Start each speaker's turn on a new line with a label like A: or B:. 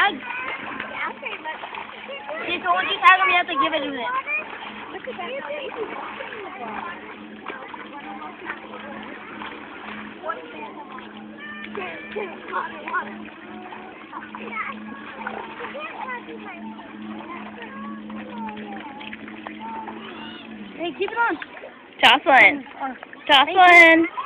A: Tag. See, so once you tag him, you have to give it to him. Hey, keep it on.
B: Jocelyn. Jocelyn.